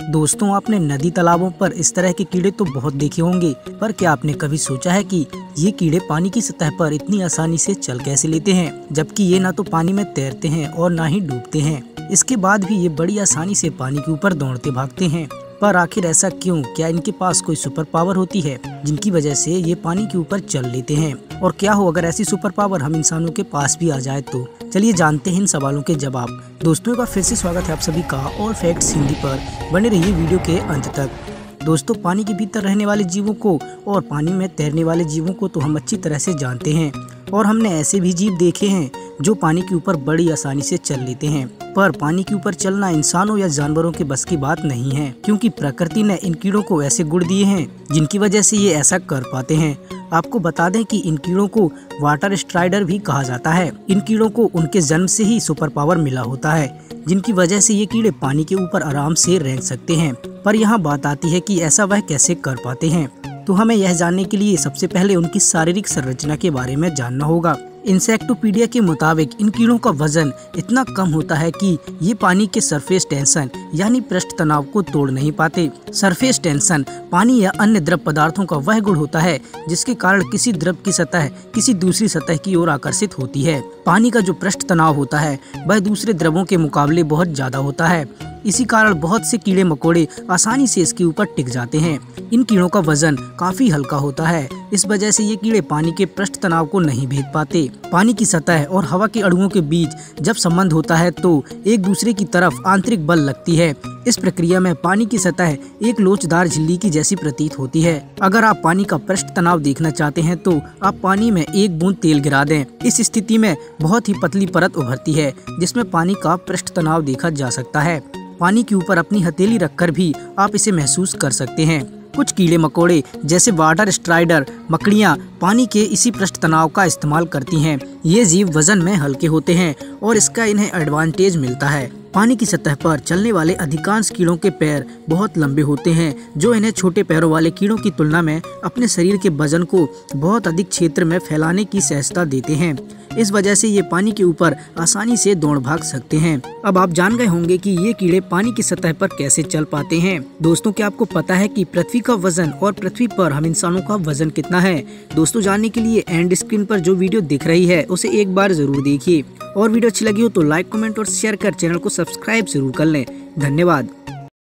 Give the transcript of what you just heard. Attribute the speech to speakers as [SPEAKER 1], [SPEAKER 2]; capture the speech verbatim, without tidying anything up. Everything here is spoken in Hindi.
[SPEAKER 1] दोस्तों, आपने नदी तालाबों पर इस तरह के कीड़े तो बहुत देखे होंगे, पर क्या आपने कभी सोचा है कि ये कीड़े पानी की सतह पर इतनी आसानी से चल कैसे लेते हैं, जबकि ये ना तो पानी में तैरते हैं और ना ही डूबते हैं। इसके बाद भी ये बड़ी आसानी से पानी के ऊपर दौड़ते भागते हैं। पर आखिर ऐसा क्यों? क्या इनके पास कोई सुपर पावर होती है जिनकी वजह से ये पानी के ऊपर चल लेते हैं? और क्या हो अगर ऐसी सुपर पावर हम इंसानों के पास भी आ जाए तो? चलिए जानते हैं इन सवालों के जवाब। दोस्तों, का फिर से स्वागत है आप सभी का ऑल फैक्ट्स हिंदी पर। बने रहिए वीडियो के अंत तक। दोस्तों, पानी के भीतर रहने वाले जीवों को और पानी में तैरने वाले जीवों को तो हम अच्छी तरह से जानते हैं, और हमने ऐसे भी जीव देखे हैं जो पानी के ऊपर बड़ी आसानी से चल लेते हैं। पर पानी के ऊपर चलना इंसानों या जानवरों के बस की बात नहीं है, क्योंकि प्रकृति ने इन कीड़ों को ऐसे गुण दिए हैं जिनकी वजह से ये ऐसा कर पाते हैं। आपको बता दें कि इन कीड़ों को वाटर स्ट्राइडर भी कहा जाता है। इन कीड़ों को उनके जन्म से ही सुपर पावर मिला होता है, जिनकी वजह से ये कीड़े पानी के ऊपर आराम से रह सकते हैं। पर यहाँ बात आती है कि ऐसा वह कैसे कर पाते हैं। तो हमें यह जानने के लिए सबसे पहले उनकी शारीरिक संरचना के बारे में जानना होगा। इंसेक्टोपीडिया के मुताबिक इन कीड़ों का वजन इतना कम होता है कि ये पानी के सरफेस टेंशन यानी पृष्ठ तनाव को तोड़ नहीं पाते। सरफेस टेंशन पानी या अन्य द्रव पदार्थों का वह गुण होता है जिसके कारण किसी द्रव की सतह किसी दूसरी सतह की ओर आकर्षित होती है। पानी का जो पृष्ठ तनाव होता है वह दूसरे द्रवों के मुकाबले बहुत ज्यादा होता है। इसी कारण बहुत से कीड़े मकोड़े आसानी से इसके ऊपर टिक जाते हैं। इन कीड़ों का वजन काफी हल्का होता है, इस वजह से ये कीड़े पानी के पृष्ठ तनाव को नहीं भेद पाते। पानी की सतह और हवा के अणुओं के बीच जब संबंध होता है तो एक दूसरे की तरफ आंतरिक बल लगती है। इस प्रक्रिया में पानी की सतह एक लोचदार झिल्ली की जैसी प्रतीत होती है। अगर आप पानी का पृष्ठ तनाव देखना चाहते हैं तो आप पानी में एक बूंद तेल गिरा दें। इस स्थिति में बहुत ही पतली परत उभरती है जिसमें पानी का पृष्ठ तनाव देखा जा सकता है। पानी के ऊपर अपनी हथेली रखकर भी आप इसे महसूस कर सकते हैं। कुछ कीड़े मकोड़े जैसे वाटर स्ट्राइडर मकड़ियाँ पानी के इसी पृष्ठ तनाव का इस्तेमाल करती हैं। ये जीव वजन में हल्के होते हैं और इसका इन्हें एडवांटेज मिलता है। पानी की सतह पर चलने वाले अधिकांश कीड़ों के पैर बहुत लंबे होते हैं, जो इन्हें छोटे पैरों वाले कीड़ों की तुलना में अपने शरीर के वजन को बहुत अधिक क्षेत्र में फैलाने की सहजता देते हैं। इस वजह से ये पानी के ऊपर आसानी से दौड़ भाग सकते हैं। अब आप जान गए होंगे कि ये कीड़े पानी की सतह पर कैसे चल पाते हैं। दोस्तों, क्या आपको पता है कि पृथ्वी का वजन और पृथ्वी पर हम इंसानों का वजन कितना है? दोस्तों, जानने के लिए एंड स्क्रीन पर जो वीडियो दिख रही है उसे एक बार जरूर देखिए, और वीडियो अच्छी लगी हो तो लाइक कमेंट और शेयर कर चैनल को सब्सक्राइब जरूर कर लें। धन्यवाद।